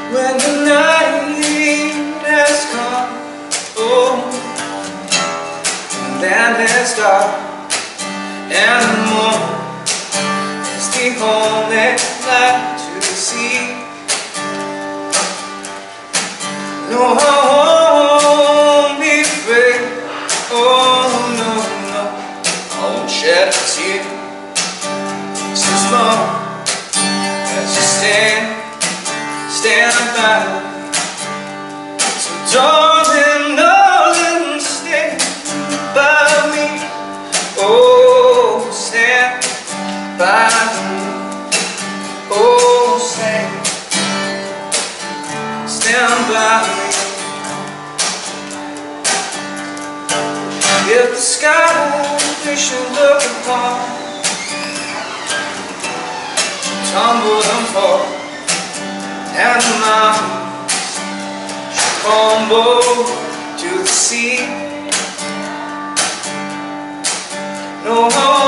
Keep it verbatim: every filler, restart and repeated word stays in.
when the night has come, oh, and then it's dark, and the moon is the only light to see. No, I won't be afraid, oh no, no, I won't shed a tear, just as long as you stand, stand by me. So darling, darling, stand by me, oh, stand by me, oh, stand, stand by me. If the sky we should look upon tumble and fall, and the mountains should crumble to the sea, no